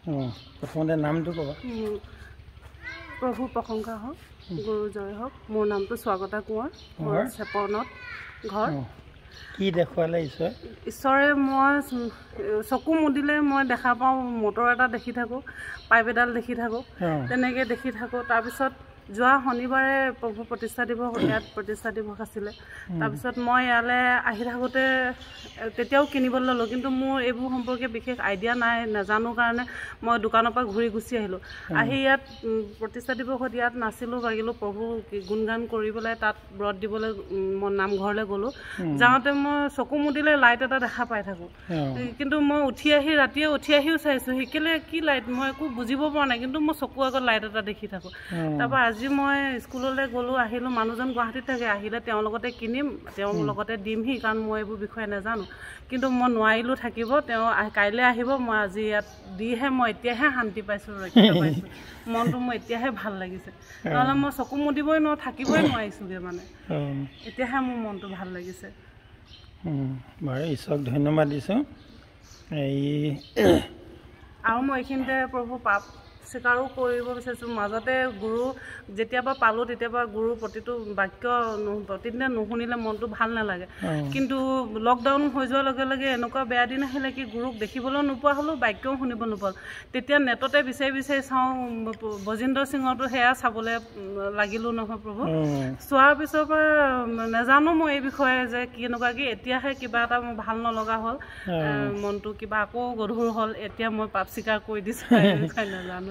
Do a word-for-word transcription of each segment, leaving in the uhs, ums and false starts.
অঁ প্ৰথমতে নামটো ক'বা। প্ৰভু প্ৰশংসা হওক, গুৰু জয় হওক। মোৰ নামটো স্বাগতা কোঁৱৰ, মোৰ চেপনত ঘৰ। কি দেখুৱালে ঈশ্বৰে? ঈশ্বৰে মই চকু মুদিলে মই দেখা পাওঁ, মটৰ এটা দেখি থাকোঁ, পাইপ এডাল দেখি থাকোঁ, তেনেকৈ দেখি থাকোঁ। তাৰপিছত যোৱা শনিবাৰে প্ৰভু প্ৰতিষ্ঠা দিৱস, ইয়াত প্ৰতিষ্ঠা দিৱস আছিলে। তাৰপিছত মই ইয়ালৈ আহি থাকোঁতে তেতিয়াও কিনিবলৈ ল'লোঁ, কিন্তু মোৰ এইবোৰ সম্পৰ্কে বিশেষ আইডিয়া নাই, নাজানো কাৰণে মই দোকানৰ পৰা ঘূৰি গুচি আহিলোঁ। আহি ইয়াত প্ৰতিষ্ঠা দিৱসত ইয়াত নাচিলোঁ বাগিলোঁ, প্ৰভু গুণগান কৰি পেলাই তাত ব্ৰত দিবলৈ মই নামঘৰলৈ গ'লোঁ। যাওঁতে মই চকু মুদিলে লাইট এটা দেখা পাই থাকোঁ, কিন্তু মই উঠি আহি ৰাতিয়ে উঠি আহিও চাইছোঁ শিকিলে কি লাইট, মই একো বুজিব পৰা নাই, কিন্তু মই চকুৰ আগত লাইট এটা দেখি থাকোঁ। তাৰপৰা আজি মই স্কুললৈ গ'লোঁ, আহিলোঁ। মানুহজন গুৱাহাটীত থাকে, আহিলে তেওঁৰ লগতে কিনিম, তেওঁৰ লগতে দিমহি, কাৰণ মই এইবোৰ বিষয়ে নাজানো। কিন্তু মই নোৱাৰিলোঁ থাকিব, তেওঁ কাইলৈ আহিব। মই আজি ইয়াত দিহে মই এতিয়াহে শান্তি পাইছোঁ, ৰক্ষা পাইছোঁ। মনটো মোৰ এতিয়াহে ভাল লাগিছে, নহ'লে মই চকু মুদিবই নোৱাৰোঁ, থাকিবই নোৱাৰিছোঁগৈ মানে। এতিয়াহে মোৰ মনটো ভাল লাগিছে। বাৰু ঈশ্বৰক ধন্যবাদ দিছোঁ। এই আৰু মই এইখিনিতে প্ৰভু পাপ স্বীকাৰো কৰিব বিচাৰিছোঁ। মাজতে গুৰু যেতিয়াবা পালোঁ তেতিয়াবা গুৰুৰ প্ৰতিটো বাক্য প্ৰতিদিনে নুশুনিলে মনটো ভাল নালাগে। কিন্তু লকডাউন হৈ যোৱাৰ লগে লগে এনেকুৱা বেয়া দিন আহিলে কি গুৰুক দেখিবলৈও নোপোৱা হ'লোঁ, বাক্যও শুনিব নোপোৱা হ'লোঁ। তেতিয়া নেটতে বিচাৰি বিচাৰি চাওঁ, বজেন্দ্ৰ সিঙৰটো সেয়া চাবলৈ লাগিলোঁ নহয় প্ৰভু। চোৱাৰ পিছৰ পৰা নাজানো মই এই বিষয়ে যে কেনেকুৱা কি, এতিয়াহে কিবা এটা মোৰ ভাল নলগা হ'ল, মনটো কিবা আকৌ গধুৰ হ'ল। এতিয়া মই পাপ স্বীকাৰ কৰি দিছোঁ, এই বিষয়ে নাজানো।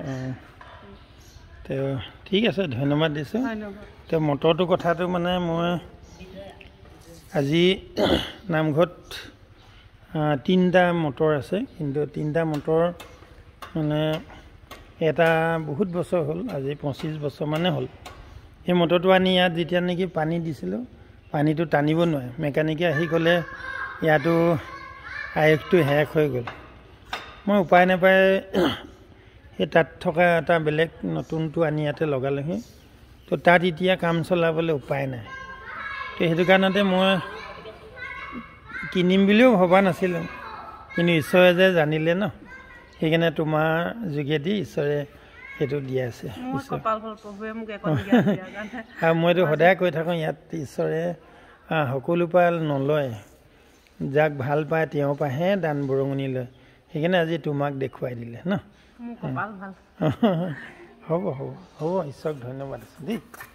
ঠিক আছে, ধন্যবাদ দিছোঁ। এতিয়া মটৰটো কথাটো মানে মই আজি নামঘৰত তিনিটা মটৰ আছে, কিন্তু তিনিটা মটৰ মানে এটা বহুত বছৰ হ'ল, আজি পঁচিছ বছৰমানে হ'ল। সেই মটৰটো আনি ইয়াত যেতিয়া নেকি পানী দিছিলোঁ, পানীটো টানিব নোৱাৰে। মেকানিকে আহি ক'লে ইয়াতো আয়ুসটো শেষ হৈ গ'ল। মই উপায় নাপায় সেই তাত থকা এটা বেলেগ নতুনটো আনি ইয়াতে লগালোহি। তো তাত এতিয়া কাম চলাবলৈ উপায় নাই। তো সেইটো কাৰণতে মই কিনিম বুলিও ভবা নাছিলোঁ, কিন্তু ঈশ্বৰে যে জানিলে ন, সেইকাৰণে তোমাৰ যোগেদি ঈশ্বৰে সেইটো দিয়া আছে। আৰু মইতো সদায় কৈ থাকোঁ, ইয়াত ঈশ্বৰে সকলো পৰা নলয়, যাক ভাল পায় তেওঁৰ পৰাহে দান বৰঙণি লয়। সেইকাৰণে আজি তোমাক দেখুৱাই দিলে ন। হ'ব হ'ব হ'ব, ঈশ্বৰক ধন্যবাদ আছোঁ দেই।